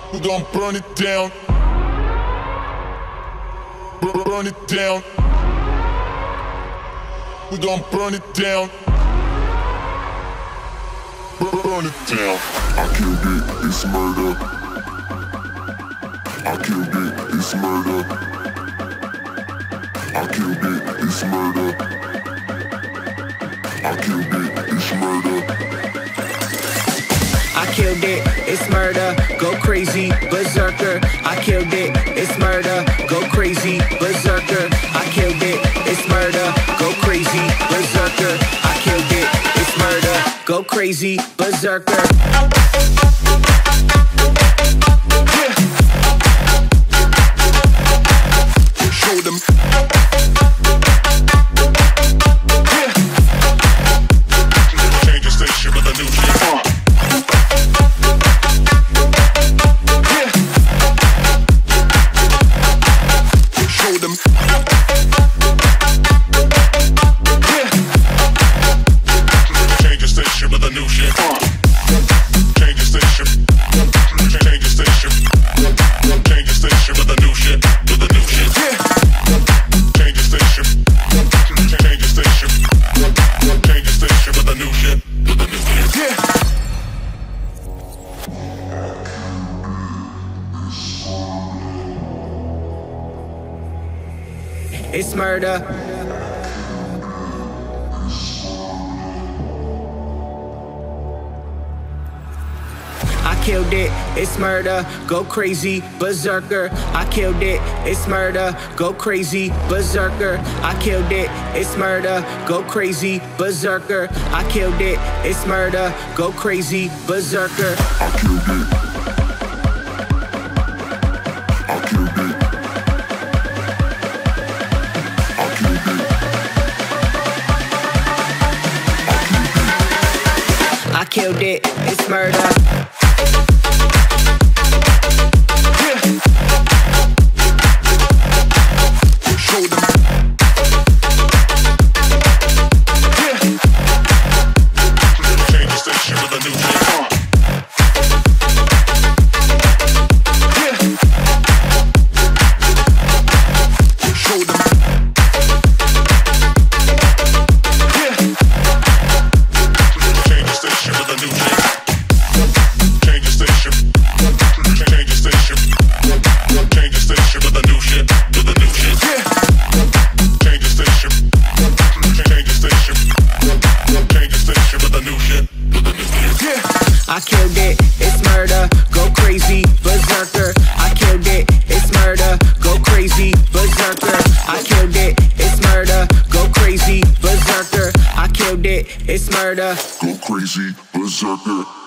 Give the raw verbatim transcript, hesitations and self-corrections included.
We gon' burn it down. Burn, burn it down. We gon' burn it down. Burn, burn it down. I killed it, it's murder. I killed it, it's murder. I killed it, it's murder. I killed it, it's murder. I killed it, it's murder, go crazy, berserker. I killed it, it's murder, go crazy, berserker. I killed it, it's murder, go crazy, berserker. I killed it, it's murder, go crazy, berserker. Show them. Change the station with a new shit. Show them. Change the station with a new shit. Change the station. Change the station. Change the station with a new shit. With a new shit. Change the station. Change the station. Change the station with a new shit. With a new shit. It's murder. I killed it, it's murder, go crazy, berserker. I killed it, it's murder, go crazy, berserker. I killed it, it's murder, go crazy, berserker. I killed it, it's murder, go crazy, berserker. I killed it. I killed it. I killed it. I killed it, it's murder. Show them. Change the station with a new shit. Show them. Change the station with a new shit. Change the station. Change the station. Change the station with a new shit. With a new shit. Change the station. Change the station. Change the station with a new shit. With a new shit. I killed it, it's murder, go crazy, berserker. I killed it, it's murder, go crazy, berserker. I killed it, it's murder, go crazy, berserker. I killed it, it's murder. Go crazy, berserker.